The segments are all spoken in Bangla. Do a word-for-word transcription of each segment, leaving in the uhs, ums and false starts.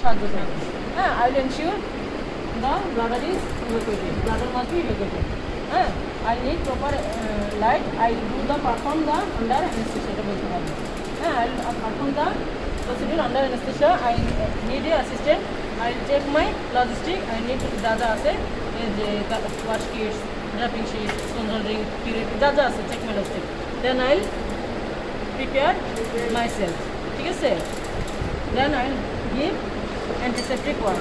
সাহায্য করবে। হ্যাঁ, I will ensure the bladder is evacuated. Bladder must be evacuated. হ্যাঁ, I need proper uh, light. I will do the perform the under anesthesia. এটা বলতে পারবো। হ্যাঁ, I will perform the procedure under anesthesia. I need a assistant. I will check my logistic. I need যা যা আছে যে wash kits, wrapping sheet, stone holding, curate যা যা আছে check my logistic. Then I will prepare myself. ঠিক আছে? Then I will give antiseptic wash.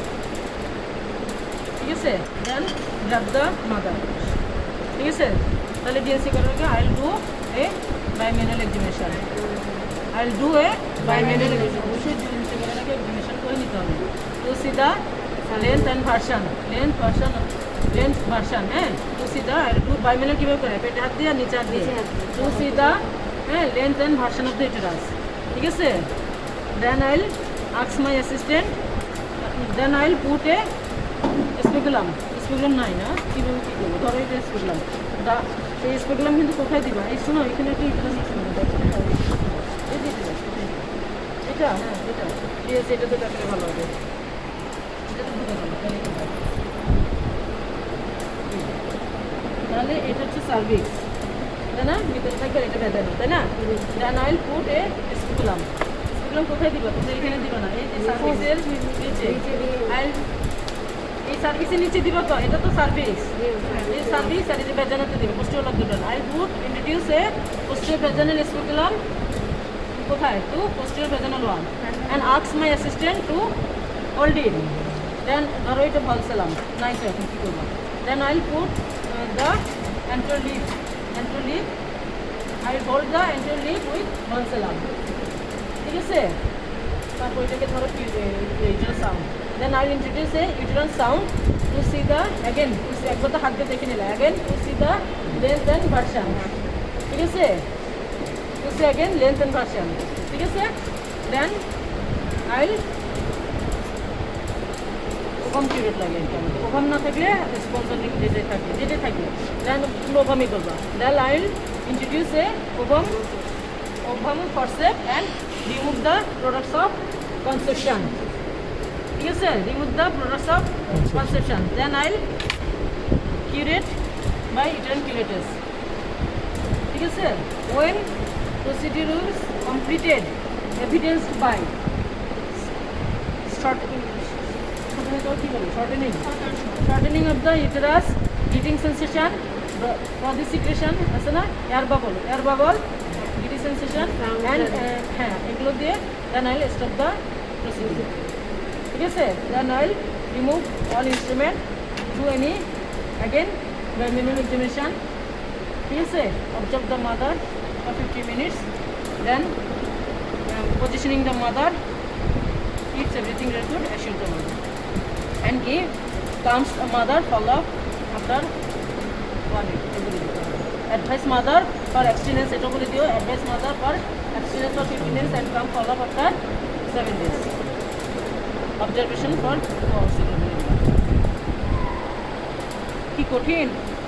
ঠিক আছে? Then grab the mother. ঠিক আছে? তাহলে ডিএনসি করার আগে I will do a bimanual examination. I will do a bimanual examination. অবশ্যই ডিএনসি করার আগে examination করে নিতে হবে। To see the length and version, length version, length version. হ্যাঁ, to see the I will do bimanual কিভাবে করে? পেটে হাত দিয়ে নিচে হাত দিয়ে। To see the হ্যাঁ length and version of the uterus. ঠিক আছে? Then I will ask my assistant. Then I will put a speculum. Speculum নাই না? কিভাবে কি করবো? ধরো এটা speculum. দা এই speculum কিন্তু কোথায় দিবা? এই শোনো এখানে একটা uterus আছে না? এই দিতে দাও। এটা হ্যাঁ এটা। ঠিক আছে, এটা তো দেখলে ভালো হবে। এটা তো ভালো হবে। তাহলে এটা হচ্ছে সার্ভিক্স। তাই না? ভিতরে থাকবে এটা বেঁধানো, তাই না? Then I will put a speculum. speculum কোথায় দিবা? তুমি এখানে দিবা না। এই যে সার্ভিসের নিচে। I will এই সার্ভিসের নিচে দিবা তো, এটা তো সার্ভিস। এই সার্ভিস আর এই যে বেজানাতে দিবে পোস্টিরিয়র লবডাল। I would introduce a posterior vaginal speculum কোথায়? To posterior vaginal wall and ask my assistant to hold it. Then ধরো এটা বলছিলাম নাই তো এখন কি করব? Then I will put uh, the anterior leaf. Anterior leaf. I will hold the anterior leaf with বলছিলাম। ঠিক আছে? তারপর এটাকে ধরো কি uterine sound. Then I will introduce a uterine sound to see the again to see একবার তো হাত দিয়ে দেখে নিলা again to see the length and version. ঠিক আছে? To see again length and version. ঠিক আছে? Then I will ovum period লাগে ওভাম না থাকলে স্পন্সরিং যেতে থাকে যেতে থাকে দেন ওভামই করবা। Then I will introduce a ovum ovum forceps and remove the products of conception. ঠিক আছে? Remove the products of conception. Then I will curate by uterine curettage. ঠিক আছে? When procedure is completed, evidenced by shortening shortening shortening of the uterus, heating sensation, body secretion আছে না, air bubble air bubble heating sensation and হ্যাঁ এগুলো দিয়ে then I will stop the procedure. ঠিক আছে? Then I will remove all instrument, do any again bimanual examination. ঠিক আছে? Observe the mother for fifty minutes. Then uh, positioning the mother, keeps everything very good, assure the mother and give comes a mother follow up after one week. Advise mother for abstinence, এটা বলে দিও advise mother for abstinence for fifteen days and come follow up after seven days. Observation for কি কঠিন